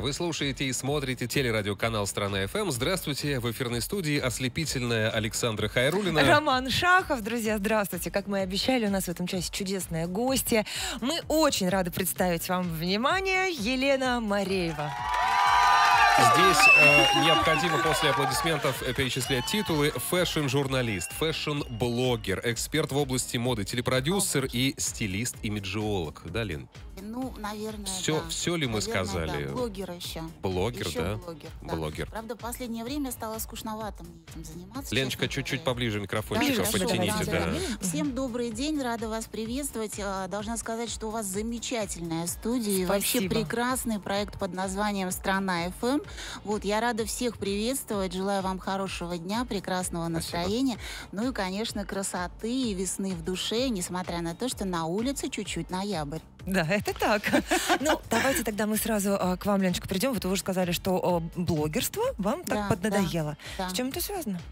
Вы слушаете и смотрите телерадиоканал «Страна ФМ». Здравствуйте, в эфирной студии ослепительная Александра Хайруллина. Роман Шахов, друзья, здравствуйте. Как мы и обещали, у нас в этом часе чудесные гости. Мы очень рады представить вам, внимание, Елена Мареева. Здесь необходимо после аплодисментов перечислять титулы: фэшн-журналист, фэшн-блогер, эксперт в области моды, телепродюсер и стилист-имиджиолог. Да, Лен? Ну, наверное, все ли мы сказали? Да. Блогер еще. Блогер, еще да? Блогер, да. Блогер. Правда, в последнее время стало скучновато мне этим заниматься. Леночка, чуть-чуть поближе микрофончика подтяните. Да. Всем добрый день, рада вас приветствовать. Должна сказать, что у вас замечательная студия. Спасибо. Вообще прекрасный проект под названием «Страна ФМ». Вот, я рада всех приветствовать. Желаю вам хорошего дня, прекрасного настроения. Спасибо. Ну и, конечно, красоты и весны в душе, несмотря на то, что на улице чуть-чуть ноябрь. Да, это так. Ну, давайте тогда мы сразу к вам, Леночка, придем. Вот вы уже сказали, что блогерство вам так поднадоело. Да. С чем это связано?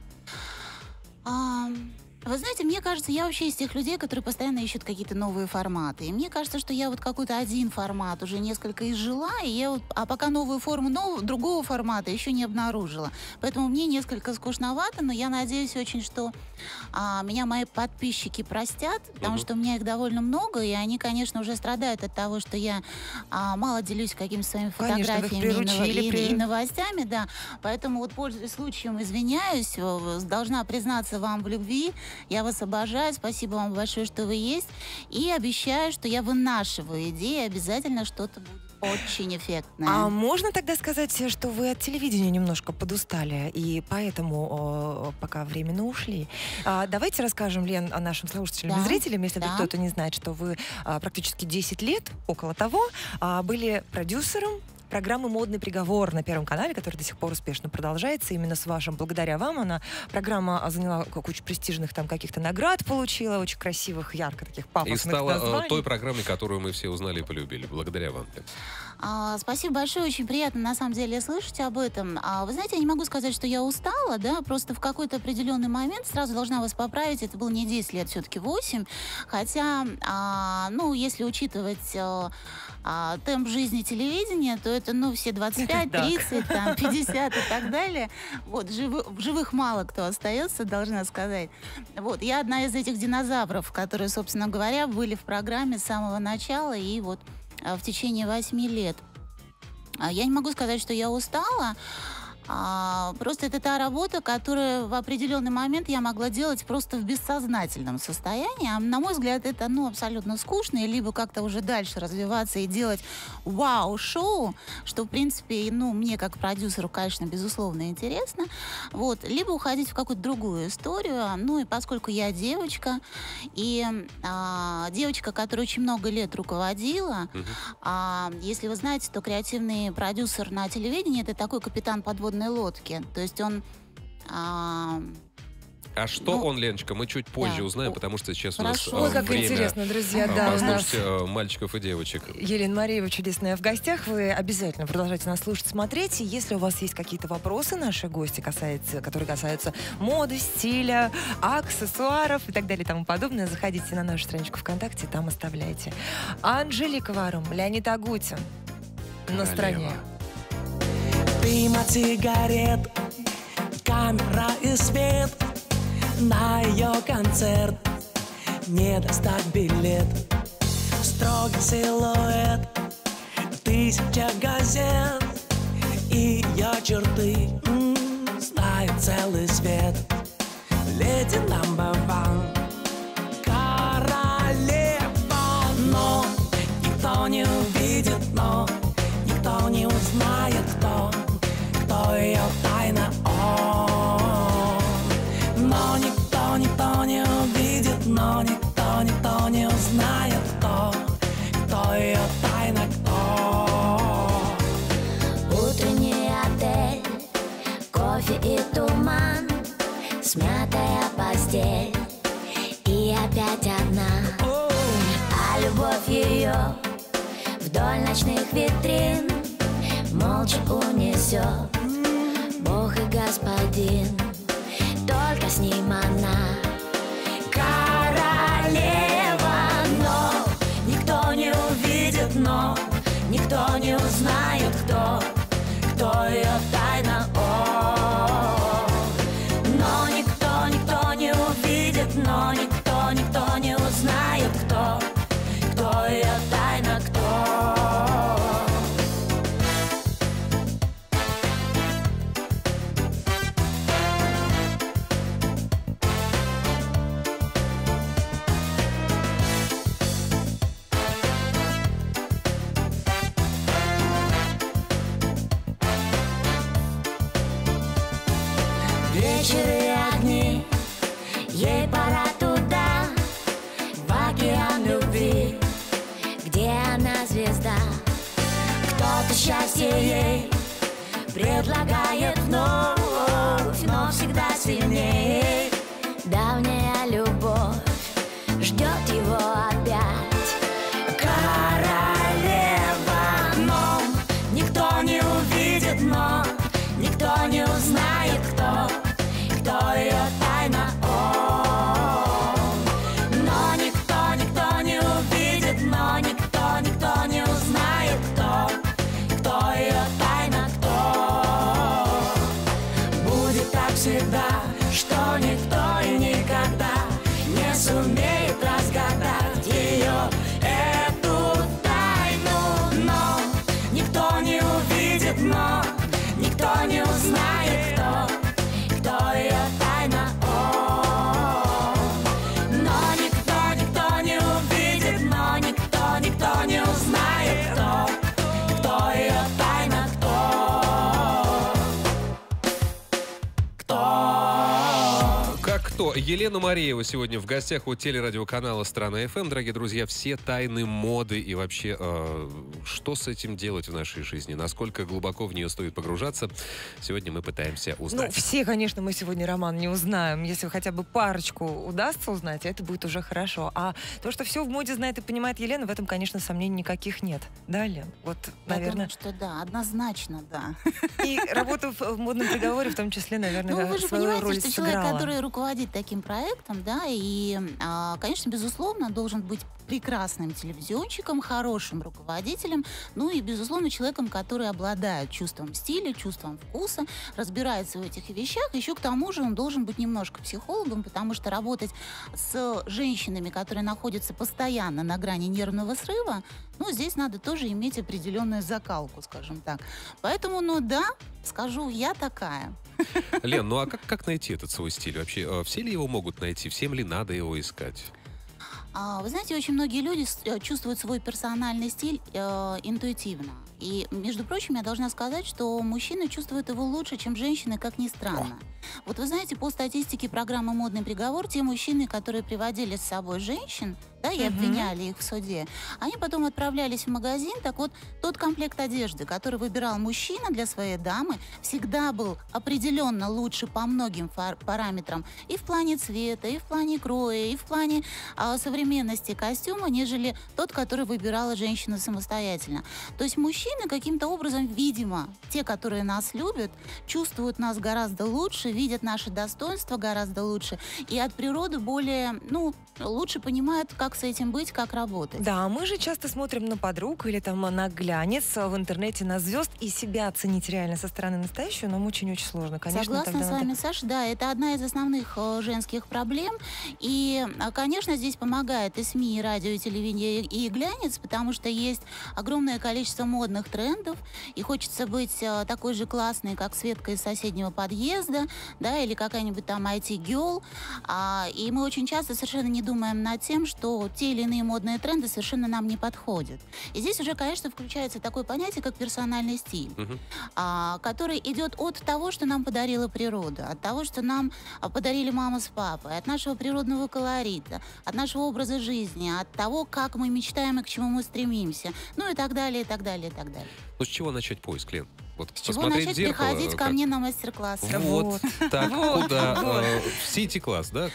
Вы знаете, мне кажется, я вообще из тех людей, которые постоянно ищут какие-то новые форматы. И мне кажется, что я вот какой-то один формат уже несколько изжила, и я вот, а пока новую форму другого формата еще не обнаружила. Поэтому мне несколько скучновато, но я надеюсь очень, что меня мои подписчики простят, потому что у меня их довольно много, и они, конечно, уже страдают от того, что я мало делюсь какими-то своими фотографиями и новостями, да. Поэтому вот, пользуясь случаем, извиняюсь, должна признаться вам в любви. Я вас обожаю, спасибо вам большое, что вы есть. И обещаю, что я вынашиваю идеи, обязательно что-то будет очень эффектное. А можно тогда сказать, что вы от телевидения немножко подустали, и поэтому пока временно ушли? Давайте расскажем, Лен, о нашим слушателям и зрителям, если кто-то не знает, что вы практически 10 лет, около того, были продюсером программы «Модный приговор» на Первом канале, которая до сих пор успешно продолжается. Именно с вашим, благодаря вам, программа заняла кучу престижных там каких-то наград, получила, очень красивых, ярко таких пафосных и стала названий. Той программой, которую мы все узнали и полюбили. Благодаря вам. Спасибо большое, очень приятно на самом деле слышать об этом. Вы знаете, я не могу сказать, что я устала, да, просто в какой-то определенный момент, сразу должна вас поправить, это было не 10 лет, все-таки 8, хотя, ну, если учитывать темп жизни телевидения, то это, ну, все 25, 30, там, 50 и так далее. Вот, живых мало кто остается, должна сказать. Вот, я одна из этих динозавров, которые, собственно говоря, были в программе с самого начала и вот в течение 8 лет. Я не могу сказать, что я устала. Просто это та работа, которую в определенный момент я могла делать просто в бессознательном состоянии. А на мой взгляд, это абсолютно скучно. Либо как-то уже дальше развиваться и делать вау-шоу, что, в принципе, мне как продюсеру, конечно, безусловно интересно. Вот. Либо уходить в какую-то другую историю. Ну и поскольку я девочка, и девочка, которая очень много лет руководила, если вы знаете, то креативный продюсер на телевидении — это такой капитан подводной лодки. То есть он... что он, Леночка, мы чуть позже узнаем, потому что сейчас у нас Ой, как время интересно, друзья, послушать мальчиков и девочек. Елена Мареева чудесная в гостях. Вы обязательно продолжайте нас слушать, смотреть. И если у вас есть какие-то вопросы, наши гости, которые касаются моды, стиля, аксессуаров и так далее и тому подобное, заходите на нашу страничку ВКонтакте, там оставляйте. Анжелика Варум, Леонид Агутин на стране. Дым от сигарет, камера и свет. На ее концерт не достать билет. Строгий силуэт, 1000 газет. И ее черты знает целый свет. Леди number one, королева. Но никто не увидит, но никто не узнает, кто ее тайна. Но никто не увидит, но никто не узнает, кто ее тайна, кто. Утренний отель, кофе и туман, смятая постель и опять одна. А любовь ее вдоль ночных витрин молча унесет Бог и Господин. Только с ним она королева, но никто не увидит, но никто не узнает, кто вечер и огни. Ей пора туда, в океан любви, где она звезда. Кто-то счастье ей предлагает вновь, но всегда сильнее. Давняя любовь ждет его опять. Королева, но никто не увидит, но никто не узнает, кто ее тайна. Но никто не увидит, но никто не узнает, кто ее тайна, кто. Будет так всегда, что никто и никогда не сумеет разгадать ее, эту тайну. Но никто не увидит, но никто не узнает, кто ее тайна. Но никто не увидит, но никто не узнает, кто ее тайна, Кто? Елена Мареева сегодня в гостях у телерадиоканала «Страна ФМ». Дорогие друзья, все тайны моды и вообще, что с этим делать в нашей жизни, насколько глубоко в нее стоит погружаться, сегодня мы пытаемся узнать. Ну, все, конечно, мы сегодня, Роман, не узнаем. Если хотя бы парочку удастся узнать, это будет уже хорошо. А то, что все в моде знает и понимает Елена, в этом, конечно, сомнений никаких нет. Да, Лен? Вот, наверное... Я думаю, что да, однозначно, да. И работа в модном приговоре, в том числе, наверное, ну, вы же свою понимаете, роль что сыграла. человек, который руководит таким проектом, да, и, конечно, безусловно, должен быть прекрасным телевизионщиком, хорошим руководителем, ну и, безусловно, человеком, который обладает чувством стиля, чувством вкуса, разбирается в этих вещах. Еще к тому же он должен быть немножко психологом, потому что работать с женщинами, которые находятся постоянно на грани нервного срыва, ну, здесь надо тоже иметь определенную закалку, скажем так. Поэтому, ну да, скажу, я такая. Лен, ну а как найти этот свой стиль вообще? Все ли его могут найти? Всем ли надо его искать? Вы знаете, очень многие люди чувствуют свой персональный стиль интуитивно. И, между прочим, я должна сказать, что мужчины чувствуют его лучше, чем женщины, как ни странно. Вот вы знаете, по статистике программы «Модный приговор», те мужчины, которые приводили с собой женщин, да, и обвиняли их в суде, они потом отправлялись в магазин. Так вот, тот комплект одежды, который выбирал мужчина для своей дамы, всегда был определенно лучше по многим параметрам. И в плане цвета, и в плане кроя, и в плане современности костюма, нежели тот, который выбирала женщина самостоятельно. То есть мужчины каким-то образом, видимо, те, которые нас любят, чувствуют нас гораздо лучше, видят наши достоинства гораздо лучше и от природы более, ну, лучше понимают, как с этим быть, как работать. Да, мы же часто смотрим на подруг или там на глянец в интернете, на звезд, и себя оценить реально со стороны настоящую нам очень-очень сложно. Конечно, согласна с вами, Саша, да, это одна из основных женских проблем. И, конечно, здесь помогает и СМИ, и радио, и телевидение, и глянец, потому что есть огромное количество модных трендов, и хочется быть такой же классной, как Светка из соседнего подъезда, да, или какая-нибудь там IT-герл. И мы очень часто совершенно не думаем над тем, что те или иные модные тренды совершенно нам не подходят. И здесь уже, конечно, включается такое понятие, как персональный стиль, который идет от того, что нам подарила природа, от того, что нам подарили мама с папой, от нашего природного колорита, от нашего образа жизни, от того, как мы мечтаем и к чему мы стремимся, ну и так далее, и так далее, и так далее. Ну, с чего начать поиск, Лен? Вот, с чего начать приходить ко мне на мастер-класс? Вот. Так, куда? В Сити-класс, да?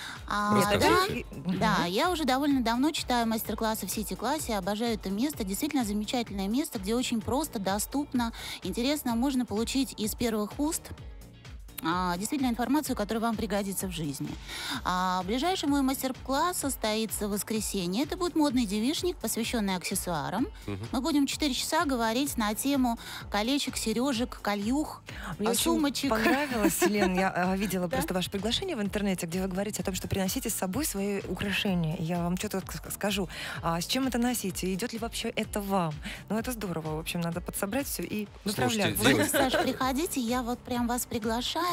Да, я уже довольно давно читаю мастер-классы в Сити-классе, обожаю это место. Действительно замечательное место, где очень просто, доступно, интересно, можно получить из первых уст действительно информацию, которая вам пригодится в жизни. Ближайший мой мастер-класс состоится в воскресенье. Это будет модный девичник, посвященный аксессуарам. Мы будем 4 часа говорить на тему колечек, сережек, кольюх, сумочек. Мне очень понравилось, Лен, я видела просто ваше приглашение в интернете, где вы говорите о том, что приносите с собой свои украшения. Я вам что-то скажу. С чем это носите? Идет ли вообще это вам? Ну, это здорово. В общем, надо подсобрать все и направлять. Саш, приходите, я вот прям вас приглашаю.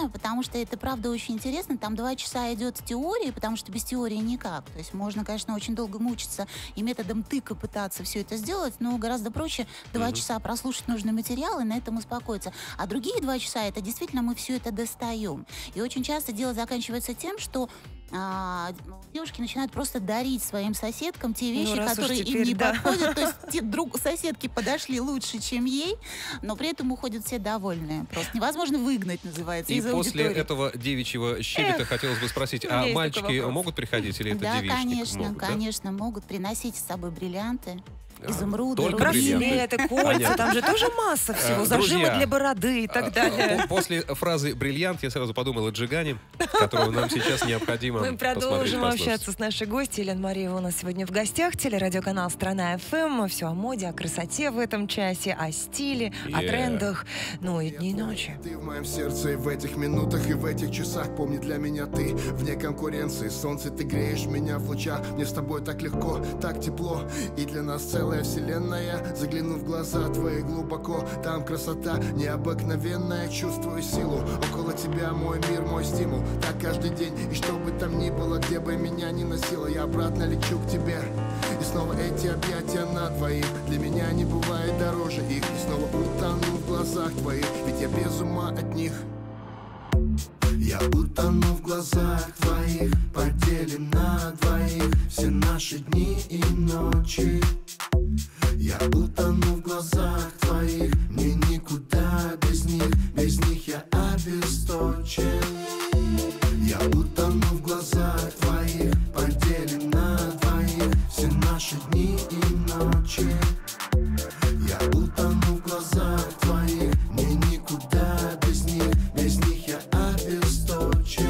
рекомендую, потому что это, правда, очень интересно. Там 2 часа идет теория, потому что без теории никак. То есть можно, конечно, очень долго мучиться и методом тыка пытаться все это сделать, но гораздо проще 2 часа прослушать нужный материал и на этом успокоиться. А другие 2 часа, это действительно мы все это достаем. И очень часто дело заканчивается тем, что девушки начинают просто дарить своим соседкам те вещи, которые им не подходят. То есть соседки подошли лучше, чем ей, но при этом уходят все довольные. Просто невозможно выгнать, называется, из аудитории. И после этого девичьего щебета хотелось бы спросить, а мальчики могут приходить или это девичник? Да, конечно, конечно, могут приносить с собой бриллианты. Изумруды, браслеты, кольца, там же тоже масса всего, зажимы для бороды и так далее. После фразы «бриллиант» я сразу подумал о Джигане, которого нам сейчас необходимо Мы продолжим общаться с нашей гостьей. Елена Марьева у нас сегодня в гостях. Телерадиоканал «Страна ФМ». Все о моде, о красоте в этом часе, о стиле, о трендах. Ну и дни и ночи. Ты в моем сердце, и в этих минутах, и в этих часах. Помни, для меня ты вне конкуренции. Солнце, ты греешь меня в лучах. Мне с тобой так легко, так тепло. И для нас целая вселенная. Загляну в глаза твои глубоко. Там красота необыкновенная. Чувствую силу. Около тебя мой мир, мой стимул. Так каждый день. И что бы там ни было, где бы меня ни носило, я обратно лечу к тебе. И снова эти объятия на двоих. Для меня не бывает дороже их. И снова утону в глазах твоих. Ведь я без ума от них. Я утону в глазах твоих. Поделим на двоих все наши дни и ночи. Я утону в глазах твоих. Мне никуда без них я обесточен. Я утону в глазах твоих. Поделим на двоих все наши дни и ночи. Я утону в глазах твоих. Мне никуда без них я обесточен.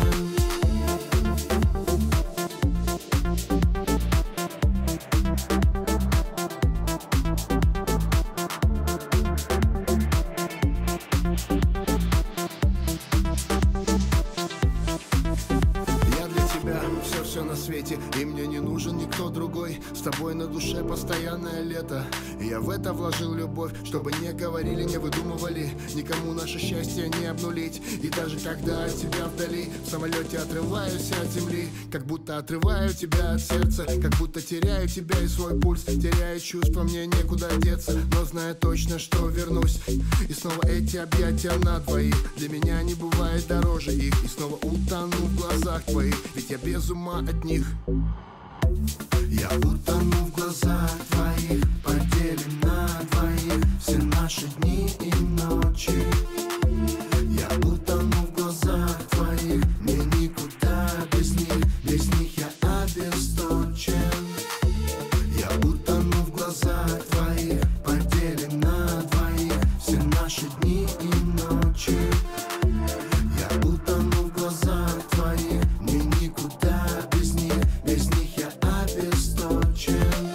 Все на свете, и мне не нужен никто другой. С тобой на душе постоянное лето. И я в это вложил любовь, чтобы не говорили, не выдумывали, никому наше счастье не обнулить. И даже когда от тебя вдали, в самолете отрываюсь от земли, как будто отрываю тебя от сердца, как будто теряю тебя и свой пульс. Теряю чувства, мне некуда деться, но знаю точно, что вернусь. И снова эти объятия на двоих. Для меня не бывает дороже их. И снова утону в глазах твоих. Ведь я без ума от них. Я утону в глазах твоих. Поделим на двоих все наши дни и ночи. Я утону в глазах твоих. Мне никуда без них я обесточен. Я утону в глазах твоих. Поделим на двоих все наши дни и ночи. Я утону в глазах твоих. Мне никуда без них я обесточен.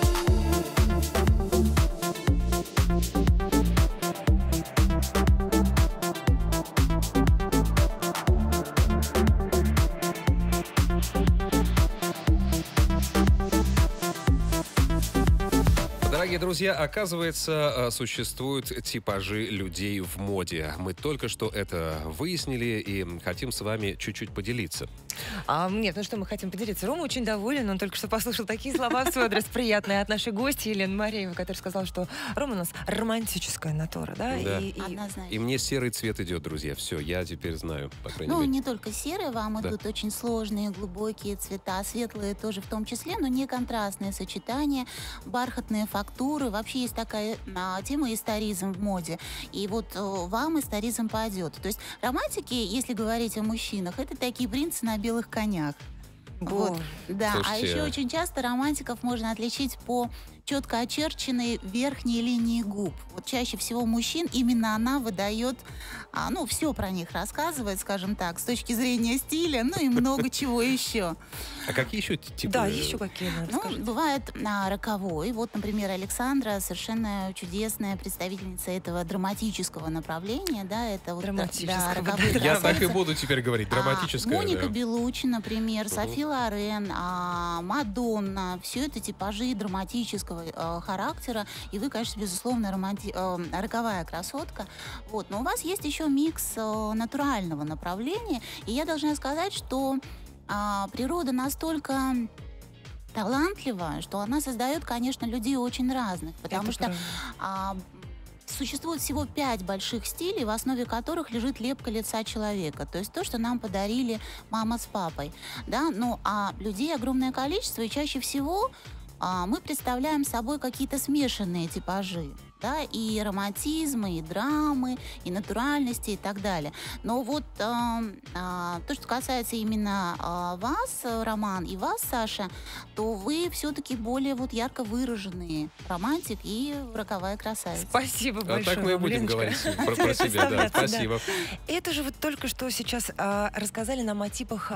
Дорогие друзья, оказывается, существуют типажи людей в моде. Мы только что это выяснили и хотим с вами чуть-чуть поделиться. Нет, ну что мы хотим поделиться? Рома очень доволен, он только что послушал такие слова в свой адрес приятные от нашей гости Елены Марьевой, которая сказала, что Рома у нас романтическая натура, да? Да. Однозначно. И мне серый цвет идет, друзья. Все, я теперь знаю, по крайней мере. Ну, не только серые, вам идут очень сложные, глубокие цвета, светлые тоже в том числе, но не контрастные сочетания, бархатные фактуры. Вообще есть такая тема историзм в моде. И вот вам историзм пойдет. То есть романтики, если говорить о мужчинах, это такие принцы на белых конях. Вот. Да, Слушайте, а еще очень часто романтиков можно отличить по четко очерченной верхней линии губ. Вот чаще всего мужчин именно она выдает, все про них рассказывает, скажем так, с точки зрения стиля, ну и много чего еще. А какие еще типы? Да, еще какие, расскажите. Бывает роковой. Вот, например, Александра совершенно чудесная представительница этого драматического направления, да, это вот Драматического, роковые Я так и красавицы. буду теперь говорить, драматическое. Моника да. Белуччи, например, Софи Лорен, Мадонна. Все это типажи драматического романтического характера, и вы, конечно, безусловно, роковая красотка. Вот. Но у вас есть еще микс натурального направления, и я должна сказать, что природа настолько талантливая, что она создает, конечно, людей очень разных, потому что существует всего 5 больших стилей, в основе которых лежит лепка лица человека. То есть то, что нам подарили мама с папой. Да? Ну, а людей огромное количество, и чаще всего мы представляем собой какие-то смешанные типажи. Да, и романтизмы, и драмы, и натуральности, и так далее. Но вот то, что касается именно вас, Роман, и вас, Саша, то вы все-таки более вот ярко выраженные романтик и роковая красавица. Спасибо большое. Так мы и будем говорить про себя. Да, спасибо. Это же вот только что сейчас рассказали нам о типах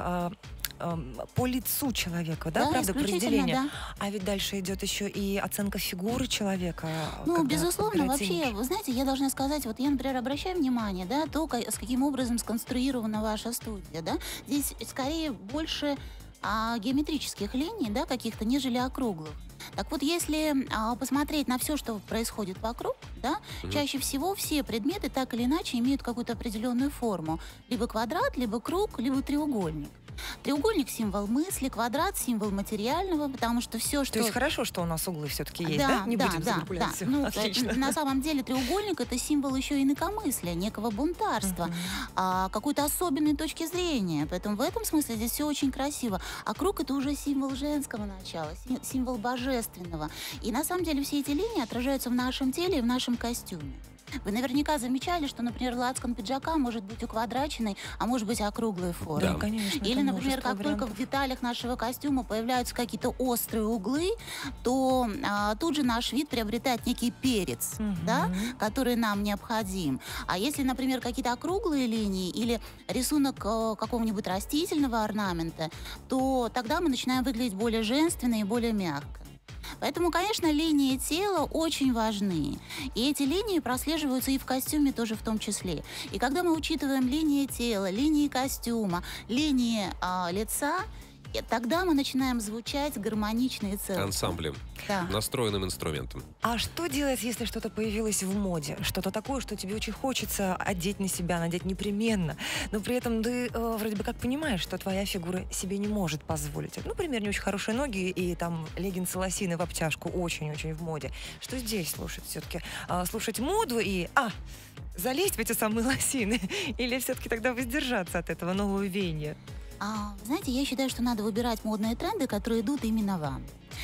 по лицу человека, да, правда, по разделению. Да. А ведь дальше идет еще и оценка фигуры человека. Ну, безусловно, вообще, вы знаете, я должна сказать, вот я, например, обращаю внимание, да, то, с каким образом сконструирована ваша студия, да, здесь скорее больше геометрических линий, да, каких-то, нежели округлых. Так вот, если посмотреть на все, что происходит вокруг, да, чаще всего все предметы так или иначе имеют какую-то определенную форму. Либо квадрат, либо круг, либо треугольник. Треугольник — символ мысли, квадрат — символ материального, потому что все, что... То есть хорошо, что у нас углы все-таки есть, да? Не будем закругляться. Ну, на самом деле треугольник — это символ еще инакомыслия, некого бунтарства, какой-то особенной точки зрения. Поэтому в этом смысле здесь все очень красиво. А круг — это уже символ женского начала, символ божественного. И на самом деле все эти линии отражаются в нашем теле и в нашем костюме. Вы наверняка замечали, что, например, лацкан пиджака может быть уквадраченный, а может быть округлой формы. Да, конечно. Или, например, как только в деталях нашего костюма появляются какие-то острые углы, то тут же наш вид приобретает некий перец, да, который нам необходим. А если, например, какие-то округлые линии или рисунок какого-нибудь растительного орнамента, то тогда мы начинаем выглядеть более женственно и более мягко. Поэтому, конечно, линии тела очень важны. И эти линии прослеживаются и в костюме тоже в том числе. И когда мы учитываем линии тела, линии костюма, линии лица, тогда мы начинаем звучать гармонично и целостно. Ансамблем. Да. Настроенным инструментом. А что делать, если что-то появилось в моде? Что-то такое, что тебе очень хочется одеть на себя, надеть непременно, но при этом ты вроде бы как понимаешь, что твоя фигура себе не может позволить. Ну, например, не очень хорошие ноги и там леггинсы лосины в обтяжку очень-очень в моде. Что здесь слушать все-таки? Слушать моду и... залезть в эти самые лосины? Или все-таки тогда воздержаться от этого нового веяния? Знаете, я считаю, что надо выбирать модные тренды, которые идут именно вам.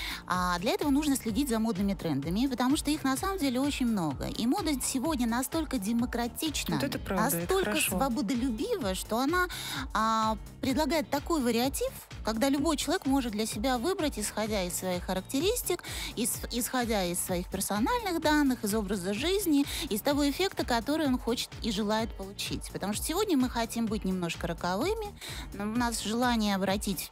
А для этого нужно следить за модными трендами, потому что их на самом деле очень много. И мода сегодня настолько демократична, вот это правда, настолько свободолюбива, что она предлагает такой вариатив, когда любой человек может для себя выбрать, исходя из своих характеристик, исходя из своих персональных данных, из образа жизни, из того эффекта, который он хочет и желает получить. Потому что сегодня мы хотим быть немножко роковыми, но у нас желание обратить...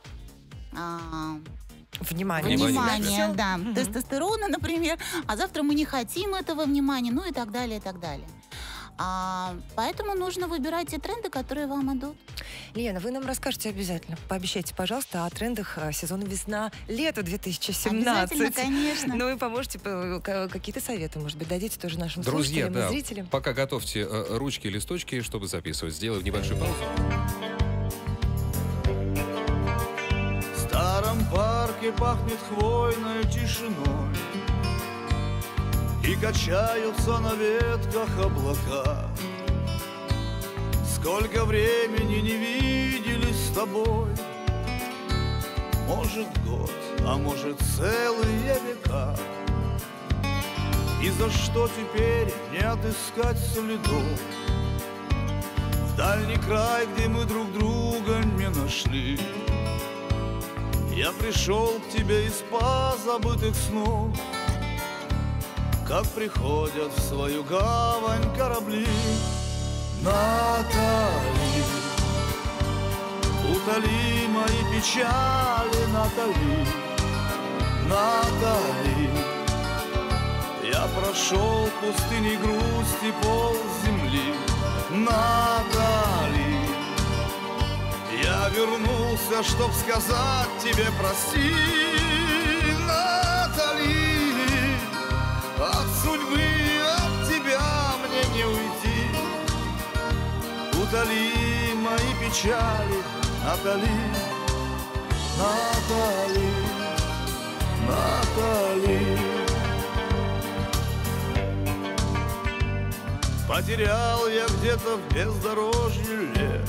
Внимание, да, тестостерона, например, а завтра мы не хотим этого внимания, ну и так далее, и так далее. Поэтому нужно выбирать те тренды, которые вам идут. Лена, вы нам расскажете обязательно, пообещайте, пожалуйста, о трендах сезона весна-лето 2017. Обязательно, конечно. Ну и поможете, какие-то советы, может быть, дадите тоже нашим друзья, слушателям и зрителям. Пока готовьте ручки и листочки, чтобы записывать. Сделаем небольшую паузу. В старом парке пахнет хвойной тишиной, и качаются на ветках облака. Сколько времени не виделись с тобой, может год, а может целые века. И за что теперь не отыскать следов в дальний край, где мы друг друга не нашли? Я пришел к тебе из позабытых снов, как приходят в свою гавань корабли. Натали, утоли мои печали, Натали, Натали. Я прошел пустыней грусти пол земли, Натали. Я вернулся, чтоб сказать тебе прости, Натали. Утоли мои печали, Натали, Натали, Натали. Потерял я где-то в бездорожье лет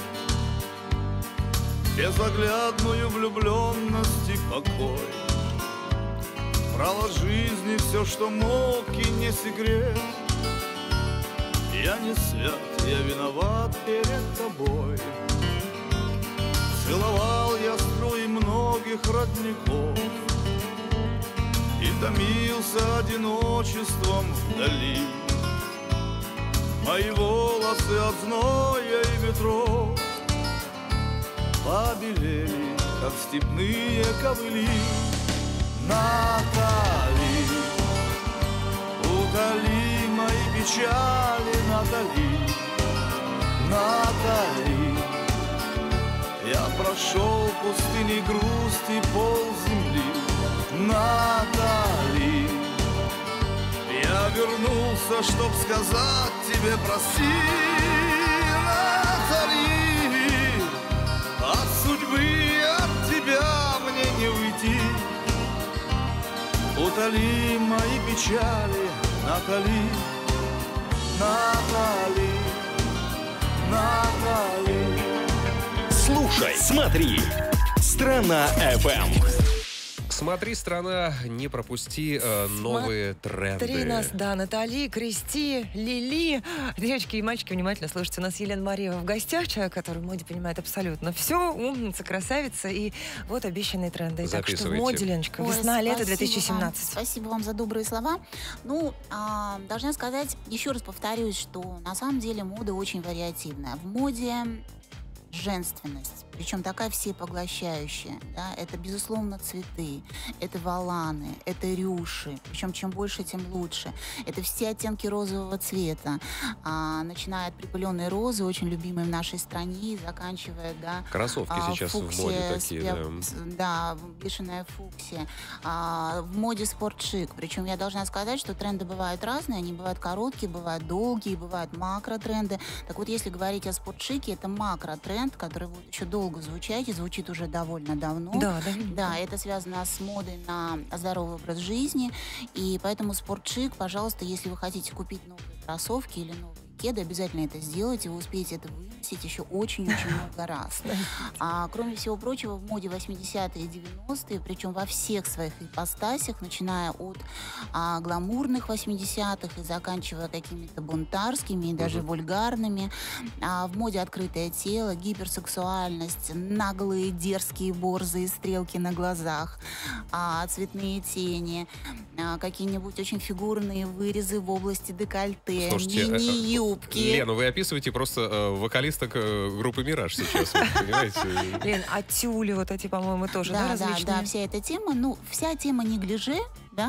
безоглядную влюбленность и покой. Брал от жизни все, что мог, и не секрет. Я не свят, я виноват перед тобой. Целовал я струи многих родников и томился одиночеством вдали. Мои волосы от зноя и ветров побелели, как степные ковыли. Натали, утоли мои печали, Натали, Натали. Я прошел пустыни грусти полземли, Натали. Я вернулся, чтоб сказать тебе прости, Натали. От судьбы, от тебя мне не уйти. Утоли мои печали, Натали, Натали, Натали. Слушай, смотри, Страна FM. Смотри, страна, не пропусти новые тренды. Смотри нас, да, Натали, Кристи, Лили. Девочки и мальчики, внимательно слушайте. У нас Елена Марьева в гостях, человек, который в моде понимает абсолютно все, умница, красавица. И вот обещанные тренды. Так что в моде, Леночка, весна, лето 2017. Спасибо вам за добрые слова. Ну, должна сказать, еще раз повторюсь, что на самом деле мода очень вариативная. В моде женственность, причем такая всепоглощающая. Да? Это, безусловно, цветы, это воланы, это рюши. Причем чем больше, тем лучше. Это все оттенки розового цвета. Начиная от припыленной розы, очень любимой в нашей стране, заканчивая, да, кроссовки сейчас в моде такие, да, бешеная фуксия. В моде спортшик. Причем я должна сказать, что тренды бывают разные. Они бывают короткие, бывают долгие, бывают макротренды. Так вот, если говорить о спортшике, это макротренд, который будет еще долго звучать и звучит уже довольно давно. Да, это связано с модой на здоровый образ жизни. И поэтому спортшик, пожалуйста, если вы хотите купить новые кроссовки или новые кеды, обязательно это сделайте, вы успеете это выносить еще очень-очень много раз. Кроме всего прочего, в моде 80-е и 90-е, причем во всех своих ипостасях, начиная от гламурных 80-х и заканчивая какими-то бунтарскими и даже вульгарными. В моде открытое тело, гиперсексуальность, наглые, дерзкие борзые стрелки на глазах, цветные тени, какие-нибудь очень фигурные вырезы в области декольте, мини-юбки. Лена, вы описываете просто вокалисток группы «Мираж» сейчас, понимаете? Лен, а тюли вот эти, по-моему, тоже, да, различные? Да, вся эта тема, ну, вся тема неглиже, да,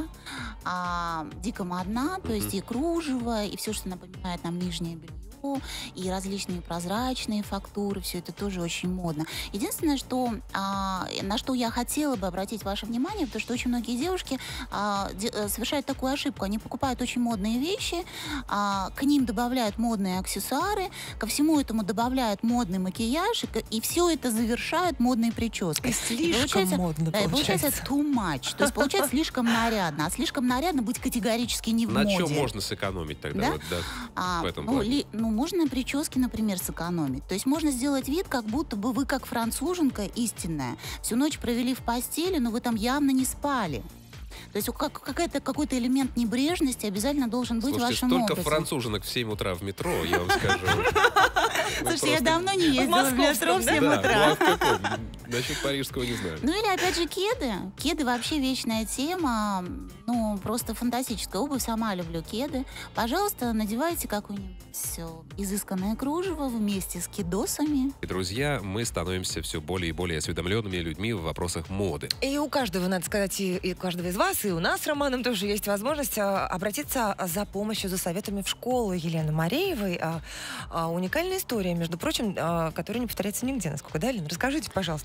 дико модна, то есть и кружево, и все, что напоминает нам нижнее белье, и различные прозрачные фактуры, все это тоже очень модно. Единственное, что, на что я хотела бы обратить ваше внимание, потому что очень многие девушки совершают такую ошибку. Они покупают очень модные вещи, к ним добавляют модные аксессуары, ко всему этому добавляют модный макияж, и все это завершают модной прической. Слишком модно получается too much. То есть получается слишком нарядно. А слишком нарядно быть категорически не в моде. На чем можно сэкономить тогда? Да? Вот, да, в этом плане? Можно на прическе, например, сэкономить. То есть можно сделать вид, как будто бы вы, как француженка истинная, всю ночь провели в постели, но вы там явно не спали. То есть какой-то элемент небрежности обязательно должен быть в вашем образе. Столько француженок в 7 утра в метро, я вам скажу. Слушайте, я давно не ездила в метро в 7 утра. Насчет парижского не знаю. Ну или опять же кеды. Кеды вообще вечная тема. Ну, просто фантастическая обувь. Сама люблю кеды. Пожалуйста, надевайте какое-нибудь изысканное кружево вместе с кедосами. И, друзья, мы становимся все более и более осведомленными людьми в вопросах моды. И у каждого, надо сказать, и у каждого из вас, и у нас с Романом тоже есть возможность обратиться за помощью, за советами в школу Елены Мареевой. Уникальная история, между прочим, которая не повторяется нигде, насколько, да, Лена? Расскажите, пожалуйста.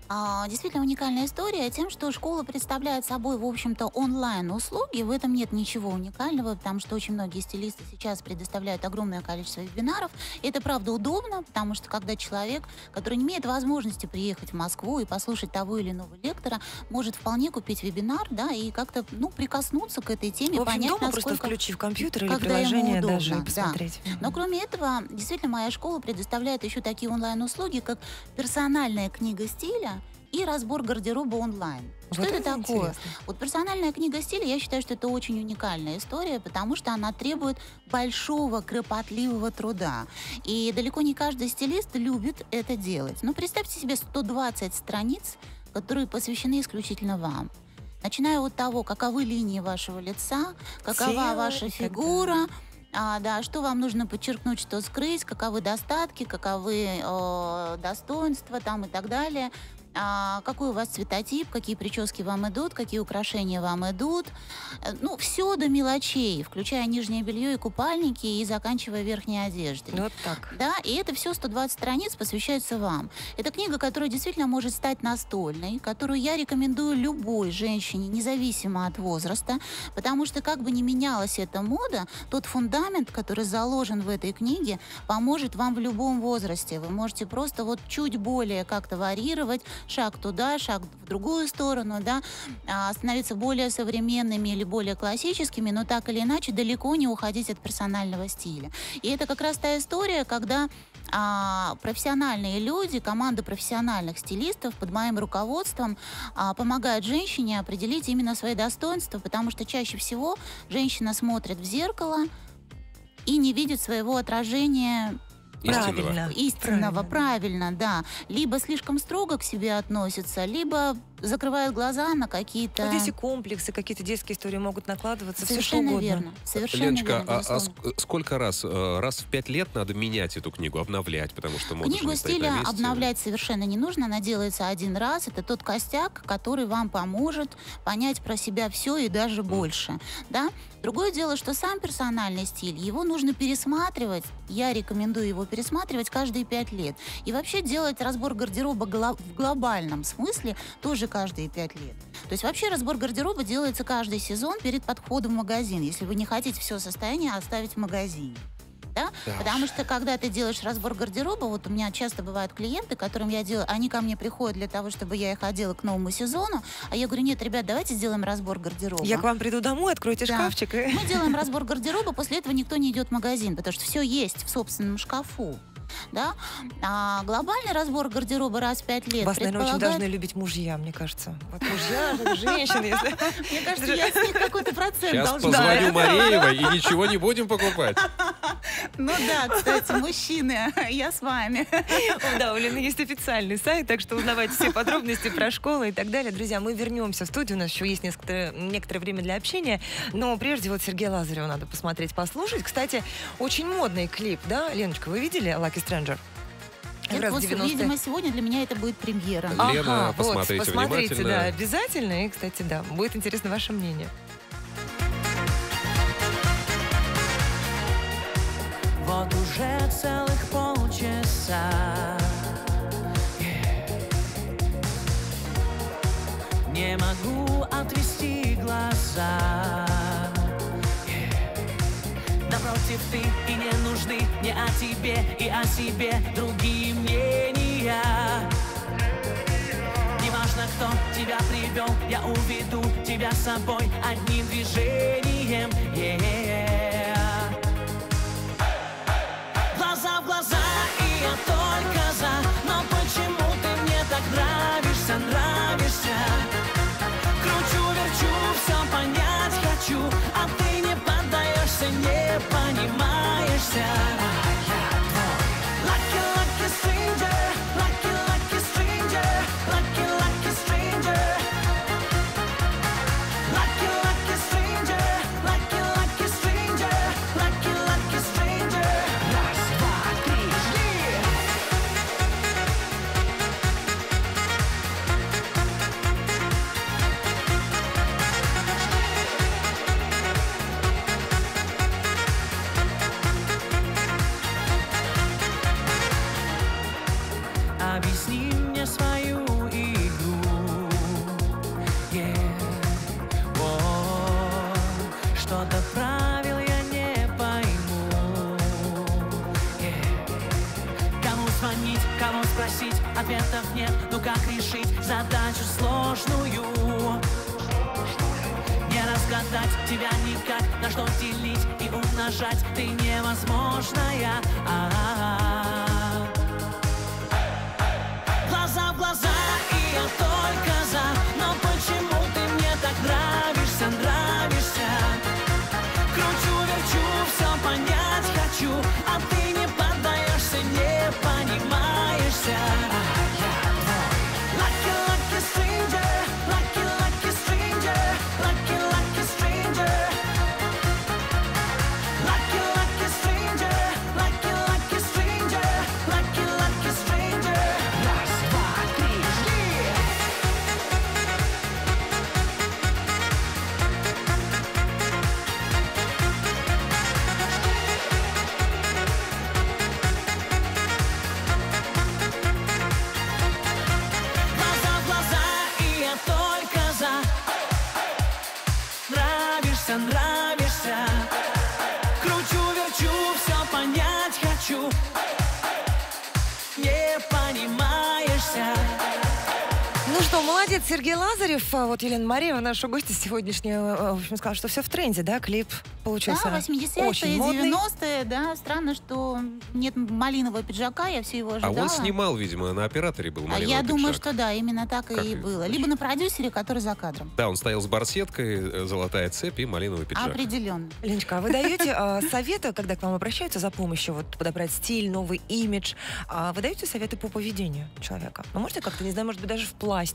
Действительно уникальная история тем, что школа представляет собой, в общем-то, онлайн-услуги. В этом нет ничего уникального, потому что очень многие стилисты сейчас предоставляют огромное количество вебинаров. И это, правда, удобно, потому что когда человек, который не имеет возможности приехать в Москву и послушать того или иного лектора, может вполне купить вебинар, да, и как-то, прикоснуться к этой теме, в общем, понять, дома насколько... просто включив компьютер или когда приложение ему удобно, даже и посмотреть. Да. Но кроме этого, действительно, моя школа предоставляет еще такие онлайн-услуги, как персональная книга стиля и разбор гардероба онлайн. Что Вот это это такое? интересно. Вот персональная книга стиля, я считаю, что это очень уникальная история, потому что она требует большого, кропотливого труда. И далеко не каждый стилист любит это делать. Но представьте себе 120 страниц, которые посвящены исключительно вам. Начиная от того, каковы линии вашего лица, какова Тело ваша и так фигура, что вам нужно подчеркнуть, что скрыть, каковы достатки, каковы достоинства там и так далее. Какой у вас цветотип, какие прически вам идут, какие украшения вам идут. Все до мелочей, включая нижнее белье и купальники и заканчивая верхней одеждой. Вот так. Да, и это все 120 страниц посвящается вам. Это книга, которая действительно может стать настольной, которую я рекомендую любой женщине, независимо от возраста, потому что как бы ни менялась эта мода, тот фундамент, который заложен в этой книге, поможет вам в любом возрасте. Вы можете просто чуть более как-то варьировать, шаг туда, шаг в другую сторону, да, становиться более современными или более классическими, но так или иначе далеко не уходить от персонального стиля. И это как раз та история, когда профессиональные люди, команда профессиональных стилистов под моим руководством помогают женщине определить именно свои достоинства, потому что чаще всего женщина смотрит в зеркало и не видит своего отражения истинного, правильно, да. Либо слишком строго к себе относится, либо закрывают глаза на какие-то... Вот если комплексы, какие-то детские истории могут накладываться, все что Совершенно угодно. верно. Совершенно Леночка, верно, безусловно. сколько раз? Раз в 5 лет надо менять эту книгу, обновлять, потому что мода же Книгу не стоит на стиля месте. обновлять совершенно не нужно, она делается один раз. Это тот костяк, который вам поможет понять про себя все и даже больше. Да? Другое дело, что сам персональный стиль, его нужно пересматривать. Я рекомендую его пересматривать каждые 5 лет. И вообще делать разбор гардероба в глобальном смысле тоже каждые 5 лет. То есть вообще разбор гардероба делается каждый сезон перед подходом в магазин, если вы не хотите все состояние оставить в магазине. Да? Потому что, когда ты делаешь разбор гардероба, у меня часто бывают клиенты, которым я делаю, они ко мне приходят для того, чтобы я их одела к новому сезону, а я говорю, нет, ребят, давайте сделаем разбор гардероба. Я к вам приду домой, откройте шкафчик. Мы делаем разбор гардероба, после этого никто не идет в магазин, потому что все есть в собственном шкафу. Да? А глобальный разбор гардероба раз в 5 лет Вас, наверное, очень должны любить мужья, мне кажется. Вот мужья, женщины. Мне кажется, я с них какой-то процент Сейчас должна. позвоню Мареевой и ничего не будем покупать. Ну да, кстати, мужчины, я с вами. Да, у Лены есть официальный сайт, так что узнавайте все подробности про школу и так далее. Друзья, мы вернемся в студию, у нас еще есть некоторое время для общения, но прежде Сергея Лазарева надо посмотреть, послушать. Кстати, очень модный клип, да, Леночка, вы видели «Lucky Stranger»? Видимо, сегодня для меня это будет премьера. Лена, посмотрите внимательно. Да, обязательно. И, кстати, да, будет интересно ваше мнение. Вот уже целых полчаса не могу отвести глаза. Напротив, ты и не нужны мне о тебе и о себе другие мнения. Неважно, кто тебя привел, я уведу тебя с собой одним движением. Глаза в глаза, и я только за. Но почему ты мне так нравишься, нравишься? Кручу-верчу, все понять хочу, а ты не поддаешься, не понимаешься. Lucky, lucky stranger, lucky, lucky stranger, lucky, lucky stranger. Lucky, lucky stranger, lucky, lucky stranger, lucky, lucky stranger. Раз, два, три, жди! Объясни мне свою Кого спросить, ответов нет. Ну как решить задачу сложную? Не разгадать тебя никак, на что делить и умножать ты невозможная. Глаза в глаза, и я только за. Но почему ты мне так нравишься, нравишься? Кручу-верчу, все понять хочу, а ты не поддаешься, не понимаешься. Lucky, lucky stranger, lucky, lucky stranger, lucky, lucky stranger. Lucky, lucky stranger, lucky, lucky stranger, lucky, lucky stranger. Раз, два, три, жди. Глаза в глаза, и я только за. Нравишься, нравишься. Кручу-верчу, все понять хочу. Не понимаешься. Ну что, молодец, Сергей Лазарев. А вот Елена Мареева, наша гостья сегодняшняя, в общем, сказала, что все в тренде, да, клип получился Да, 80-е, очень модный. 90-е, да. Странно, что нет малинового пиджака, я все его А ожидала. он снимал, видимо, на операторе был малиновый Я думаю, пиджак. что да, именно так Как и и было. Либо на продюсере, который за кадром. Да, он стоял с барсеткой, золотая цепь и малиновый пиджак. Определенно. Леночка, а вы даете советы, когда к вам обращаются за помощью, вот подобрать стиль, новый имидж? Вы даете советы по поведению человека? Ну, можете как-то, не знаю, может быть, даже в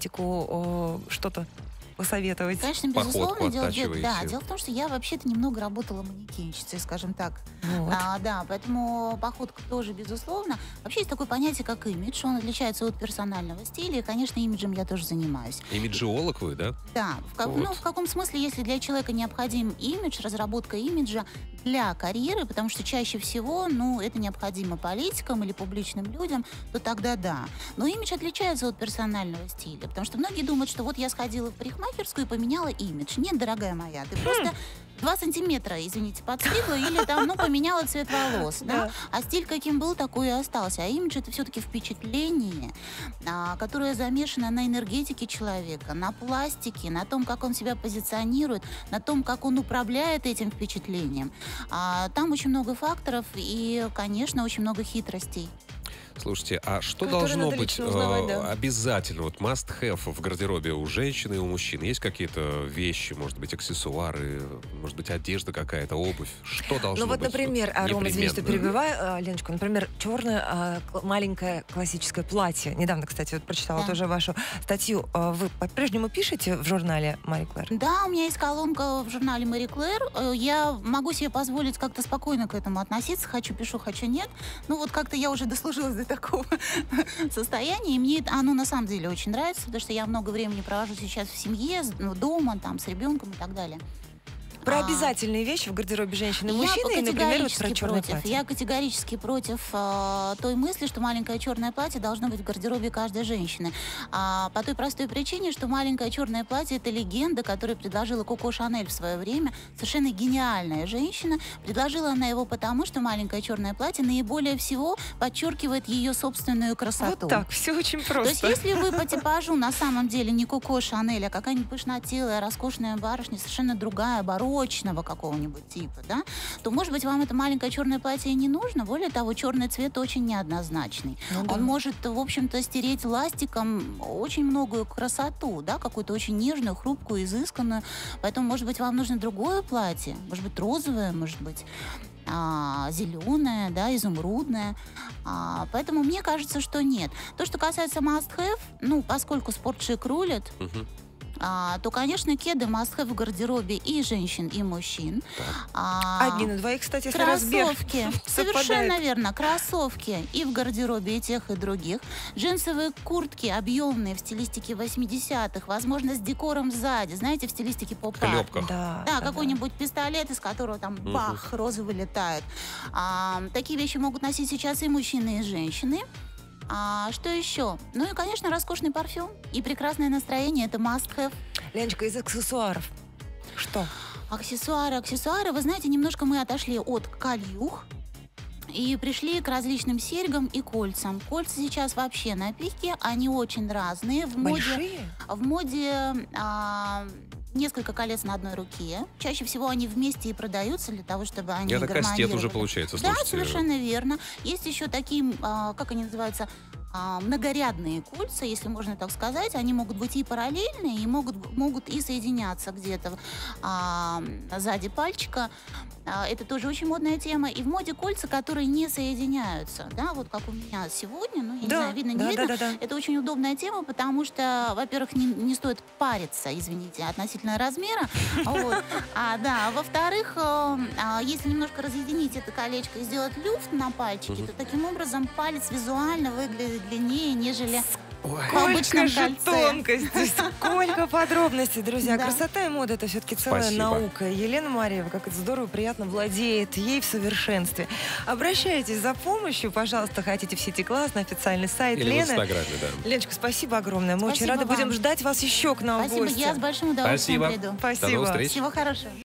пластику что-то посоветовать? Конечно, Походку безусловно, оттачиваете. да. Дело в том, что я вообще-то немного работала манекенщицей, скажем так. Вот. Да, поэтому походка тоже, безусловно. Вообще есть такое понятие, как имидж. Он отличается от персонального стиля. И, конечно, имиджем я тоже занимаюсь. Имиджиолог вы, да? Да. Вот. Ну, в каком смысле, если для человека необходим имидж, разработка имиджа для карьеры, потому что чаще всего, ну, это необходимо политикам или публичным людям, то тогда да. Но имидж отличается от персонального стиля, потому что многие думают, что вот я сходила в парикмахерскую и поменяла имидж. Нет, дорогая моя, ты просто 2 сантиметра, извините, подстригла или там, ну, поменяла цвет волос, да? А стиль каким был, такой и остался. А имидж — это все-таки впечатление, которое замешано на энергетике человека, на пластике, на том, как он себя позиционирует, на том, как он управляет этим впечатлением. Там очень много факторов и, конечно, очень много хитростей. Слушайте, а что Которые должно надо быть лично узнавать, да. обязательно, вот must-have в гардеробе у женщины и у мужчин? Есть какие-то вещи, может быть, аксессуары, может быть, одежда какая-то, обувь? Что должно Ну вот, быть? например, Рома, извини, что непременно? перебиваю, Леночку, например, черное маленькое классическое платье. Недавно, кстати, вот прочитала Да. тоже вашу статью. Вы по-прежнему пишете в журнале Мари Клэр? Да, у меня есть колонка в журнале Мари Клэр. Я могу себе позволить как-то спокойно к этому относиться. Хочу пишу, хочу нет. Ну вот как-то я уже дослужилась до такого состояния. И мне оно на самом деле очень нравится, потому что я много времени провожу сейчас в семье, дома, там, с ребенком и так далее. Про обязательные вещи в гардеробе женщины и мужчины, и, например, вот про черное платье. Я категорически против той мысли, что маленькое черное платье должно быть в гардеробе каждой женщины. По той простой причине, что маленькое черное платье — это легенда, которую предложила Коко Шанель в свое время. Совершенно гениальная женщина. Предложила она его потому, что маленькое черное платье наиболее всего подчеркивает ее собственную красоту. Вот так, все очень То есть, просто. если вы по типажу на самом деле не Коко Шанель, а какая-нибудь пышнотелая, роскошная барышня, совершенно другая, барочного какого-нибудь типа, да, то, может быть, вам это маленькое черное платье и не нужно. Более того, черный цвет очень неоднозначный. Ну да. Он может, в общем-то, стереть ластиком очень многую красоту, да, какую-то очень нежную, хрупкую, изысканную. Поэтому, может быть, вам нужно другое платье, может быть, розовое, может быть, зеленое, да, изумрудное. Поэтому мне кажется, что нет. То, что касается must-have, ну, поскольку спортшик рулит, Мгм. то, конечно, кеды must-have в гардеробе и женщин, и мужчин. Одни на двоих, кстати, если разбег Кроссовки. совпадает. Совершенно верно. Кроссовки и в гардеробе и тех, и других. Джинсовые куртки объемные в стилистике 80-х. Возможно, с декором сзади. Знаете, в стилистике В поп-арт. клепках. Да, какой-нибудь пистолет, из которого там бах, розы вылетают. Такие вещи могут носить сейчас и мужчины, и женщины. Что еще? Ну и, конечно, роскошный парфюм и прекрасное настроение. Это must-have. Леночка, из аксессуаров. Что? Аксессуары. Вы знаете, немножко мы отошли от кольюх. И пришли к различным серьгам и кольцам. Кольца сейчас вообще на пике, они очень разные. Большие? В моде несколько колец на одной руке. Чаще всего они вместе и продаются для того, чтобы они Это гармонировали. кастет уже получается, Да, слушайте. совершенно верно. Есть еще такие, как они называются, многорядные кольца, если можно так сказать. Они могут быть и параллельные, и могут и соединяться где-то сзади пальчика. Это тоже очень модная тема. И в моде кольца, которые не соединяются. Да, вот как у меня сегодня. Ну, я не знаю, видно, не видно. Да. Это очень удобная тема, потому что, во-первых, не стоит париться, извините, относительно размера. Вот. Во-вторых, если немножко разъединить это колечко и сделать люфт на пальчике, то таким образом палец визуально выглядит длиннее, нежели в обычном Сколько же кольце. тонкостей, сколько подробностей, друзья. Да. Красота и мода — это все-таки целая Спасибо. наука. Елена Марьева, как это здорово, приятно владеет ей в совершенстве. Обращайтесь за помощью, пожалуйста, хотите в сети класс, на официальный сайт Или в Лены. Инстаграме, да. Леночка, спасибо огромное. Мы очень Спасибо рады будем вам. ждать вас еще к нам в Спасибо, гости. я с большим удовольствием Спасибо. приду. До новых встреч. Всего хорошего.